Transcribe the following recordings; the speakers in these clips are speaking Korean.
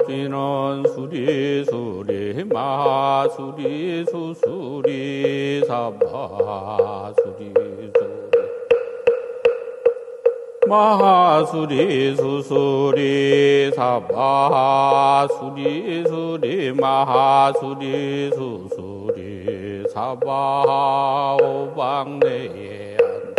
법지는 수리수리 마수리 수수리 사바수리 마하수리 수수리 사바수리 수리 마하수리 수수리 사바 오방내에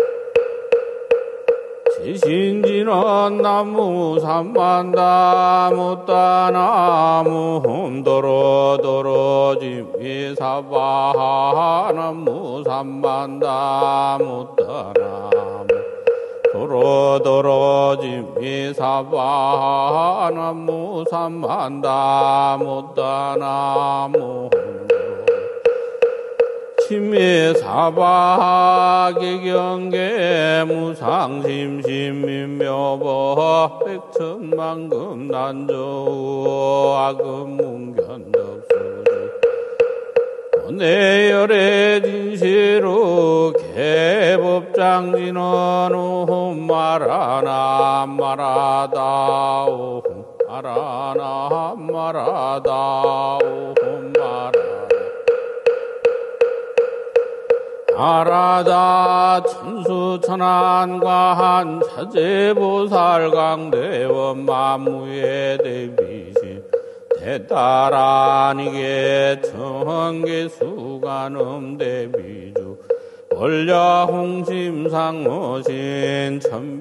지신지는 나무 삼만다 못다나무 홈도로도로 지미 사바 나무 삼만다 못다나무 도로도로 지미 사바 나무 삼만다 못다나무 심미 사바 개경계 무상심심민묘법 백천만금 난조 악음문견덕수주 내열의 진시로 개법장진은 오흠 말하나 말하다 오흠 말하나 말하다 오흠 말하다 천수천안과한 사제보살강대원 만무의 대비신 대따라니게 청계수관음 대비주 원려홍심상무신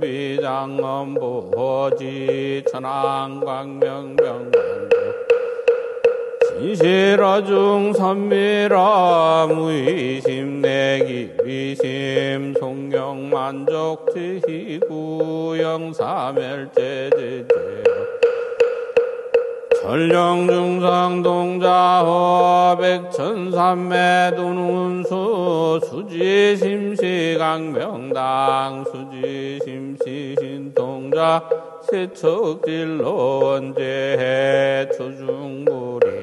천비장엄보지 천안광명명관조 진실어중 선미러 무의심 내기비심 송경만족 지희구영사멸제제제 전령중성동자호 백천삼매도운수 수지심시강명당 수지심시신동자 세척질로 언제해 초중무리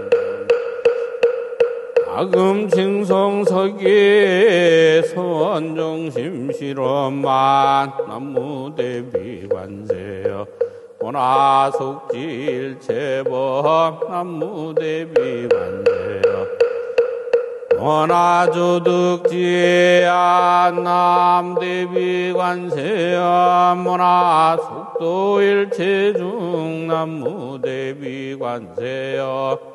아금칭성서기 소원종심실원만 남무대비관세여 원하속지일체법 남무대비관세여 원하조득지안 남대비관세여 원하속도일체중 남무대비관세여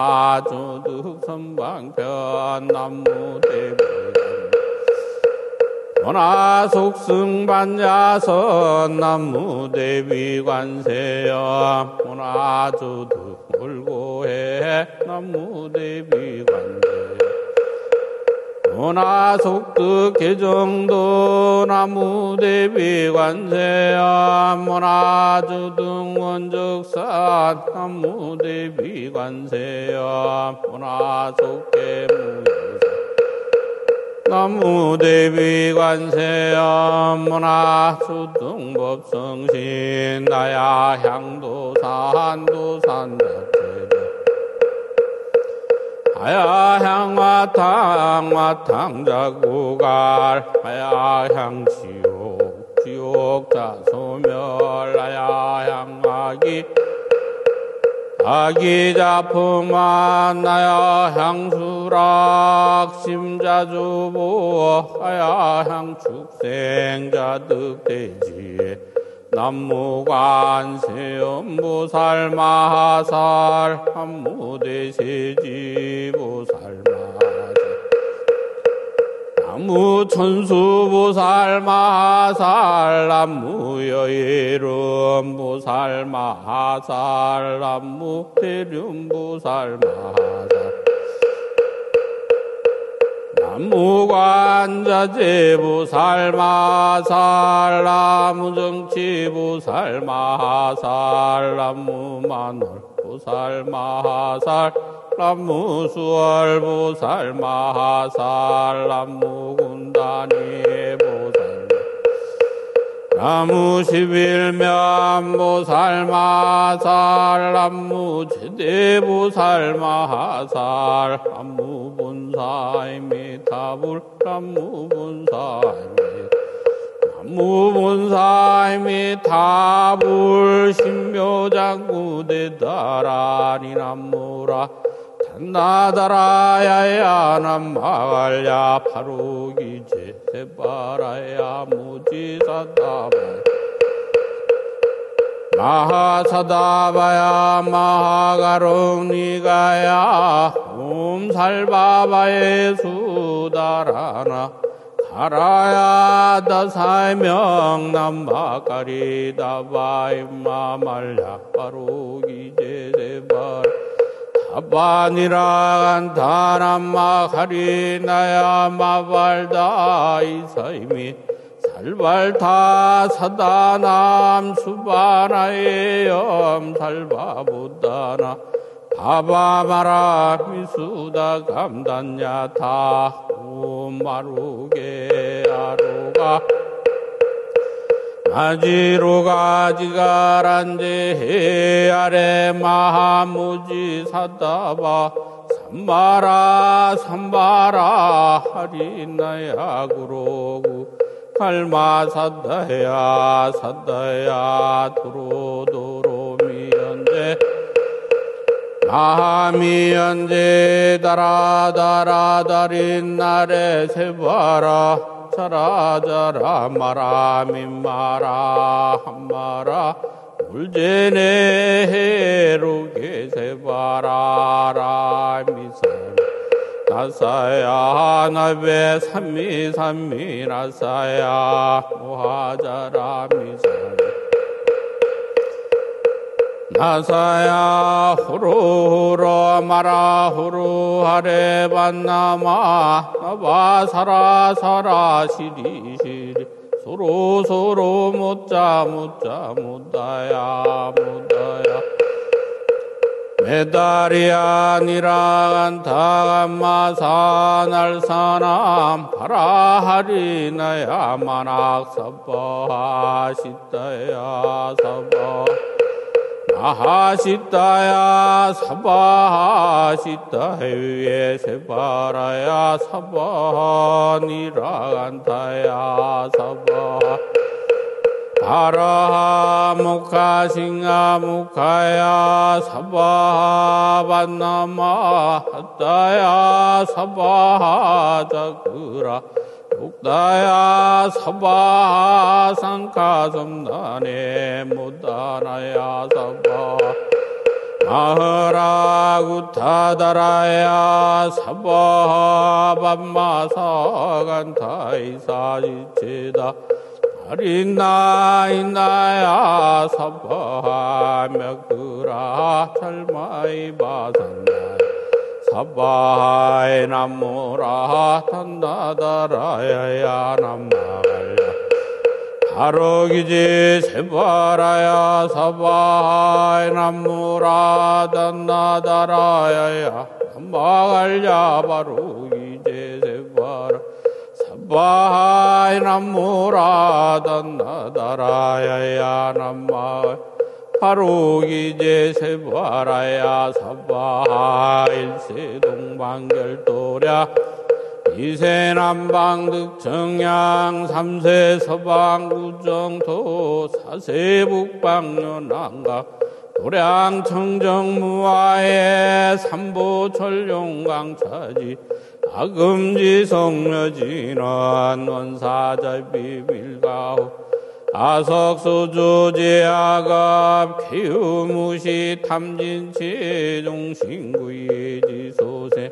원하조득선방편 남무대비관세여 원하속승반야선 남무대비관세여 원하조득 올고해 남무대비관세여 원하속득 개정도 남무대비관세여 원하조득 원적산 남무대비관세여 원하속계무여사 남무대비관세여 원하조득법성신 나야향도산 도산자체자 하야향화탕 화탕자구갈 하야향지옥 지옥자소멸 하야향아기 아기자품한 나야향수락 심자주보 하야향축생자득대지에 남무관세음보살 마하살 한무대세지보살 마하살 남무천수보살 마하살 남무여일음보살 마하살 남무대륜보살 마하살 남무관자재보살 마하살 남무정치보살 마하살 남무만월보살 마하살 남무수월보살 마하살 남무군단위보살 남무십일면보살 마하살 남무제대보살 마하살 남무본사이미타불 남무본사이미 무본사임이 다불신묘장구대다라니 남무라 단나다라야야 남마갈야 파루기제 세바라야 무지사다바 마하사다바야 마하가롱니가야 살바바의 수다라나 가라야 다사명 남마가리다바임마말야 파루기제세바 다바니라 다남마가리나야 마발다 이사이미 살발타 사다남 수바나의 염살바부다나 바바마라 미수다 감단야타 마루게 아루가 마지로가 지가란제 아래 마하무지 사다바 삼바라 삼바라 하리나야 구로구 갈마 사다야 사다야 도로도로 미연제 마하미연제 다라다라다린 나래 세바라 자라자라 마라민마라 한마라 울제네 해루게 세바라라 미사 나사야 나베 삼미 나사야 모하자라 미사 나사야 후루후루 마라 후루하레 반나마 나바사라사라 시리시리 소로소로 못자 못다야 메다리야 니라간타감마사 날사남 파라하리나야 만악사바하시다야 사바 아하시다야 사바하시다 해위에 세바라야 사바니라간타야 사바 아라하 무카싱아 무카야 사바하 반나마 하다야 사바하 자그라 uk다야 사바하 상카섬나네 무다나야 사바 마하라 구타다라야 사바하 반마사간타이사지체다 아린나이나야 사바하 맥그라 찰마이바산나 사바하에 남무라 탄나다라야야 남마갈야 바로기지 세바라야 사바하에 남무라 탄나다라야야 남마갈야 바로기지 세바라 사바하에 남무라 탄나다라야야 남마 바로기제 세바라야 사바하 일세동방결도랴 이세남방득정양 삼세 서방구정토 사세북방연안가 도량청정무아에 삼보철용강차지 아금지성여진원 원사자비밀가호 아석소조제아갑 개유무시 탐진체종신구예지소세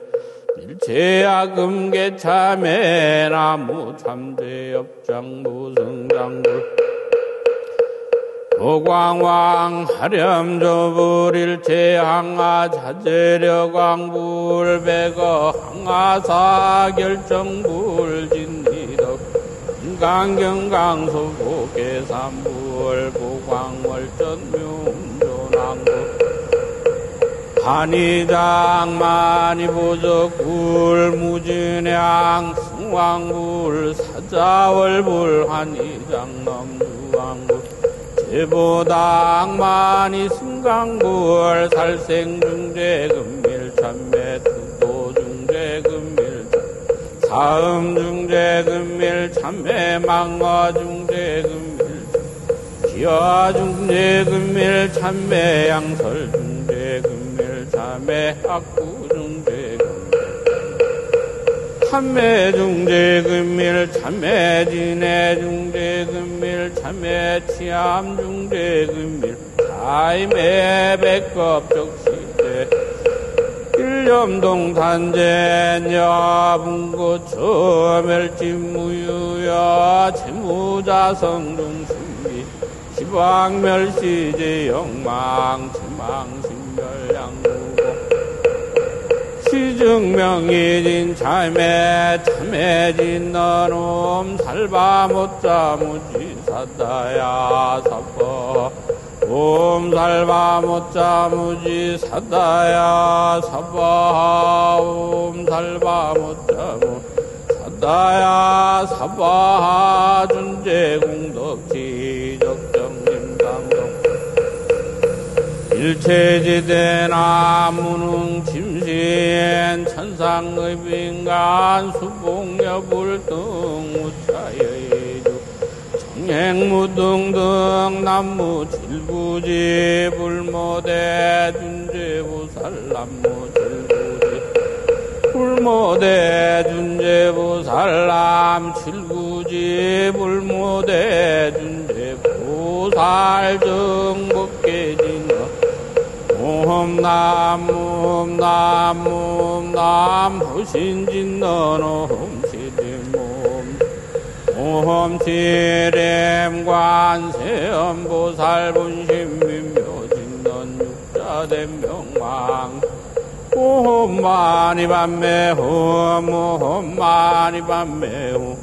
일체아금계참에 나무참제업장무승장불 도광왕 하렴조불일체항아 자제려광불 백어 항아사결정불 진리덕 인강경강소보계산불 보광월전묘운조낭불 한의장만이보적불 무진양 승왕불 사자월불 한의장넘주왕불 제보당만이 승강불 살생중재금밀참매 특도중재금밀참 사음중재금밀참매 망화중재 중재금일 기와중재금일 참매양설중재금일 참매학구중재금일 참매중재금일 참매진해중재금일 참매치암중재금일 사임해백겁적시대 일념동탄젠야 분고처 멸진무유야 채무자성중승기 시방멸시제 영망 침망신멸양무고 시증명이진 참매 참매진 너놈 살바못자무지사다야 사퍼 옴살바못자무지 사다야 사바하 옴살바못자무 사다야 사바하 준재공덕지적정림상덕 일체지대나 무능짐신 천상의빈간 수봉여불등 우차여의주 정행무등등 남무칠부지 불모대 준재보살 남무칠부지 불모대 준재보살 남칠부지 불모대 준재보살 정법계진어 옴남옴남옴남 호신진너노 홈시림옴 옴치렘관세음보살 본심민묘진넌 육자된 명망 옴마니반매홈 옴마니반매홈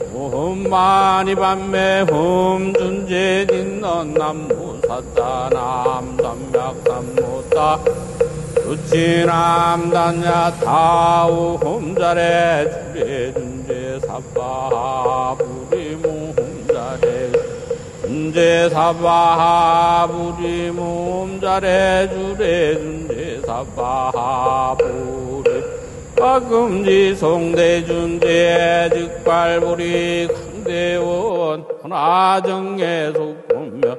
옴마니반매홈 준재진넌 남무사다 남담약담모다 수치남단야 타우 홈자래 주례준재 사바하 부리무 홈자래 준재 사바하 부리무 홈자래 주례준재 사바하 부리 가금지 송대준재 즉발부리 강대원 혼화정예 속보며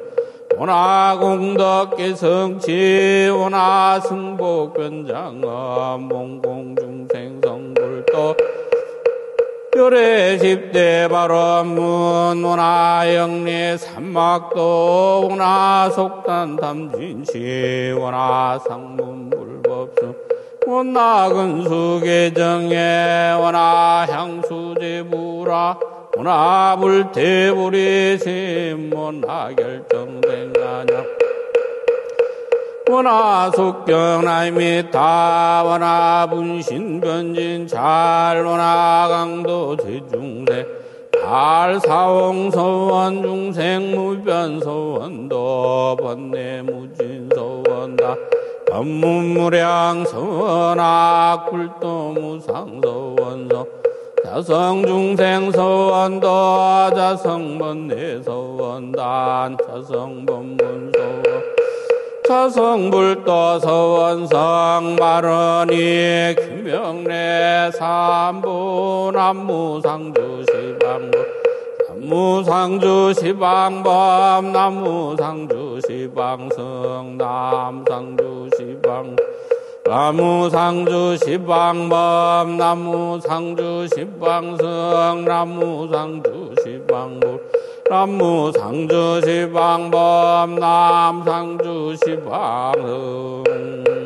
원하공덕계성치 원하승복변장엄 몽공중생성불도 별의십대발원문 원하영리 삼막도 원하속단탐진시 원하상문불법수 원하근수계정에 원하향수제부라 원하불태불이심 원하결정된가냐 원하속경나이미타 원하분신변진잘 원하강도제중세 발사홍서원 중생무변서원도 번뇌무진서원다 법문무량서원악 굴도무상서원서 자성중생서원도 자성번뇌서원단 자성법문서원 자성불도서원성 마러니 김명래 삼부 남무상주시방법 남무상주시방법 남무상주시방성 남상주시방 남무상주시방법 남무상주시방성 남무상주시방법 남무상주시방법 남상주시방성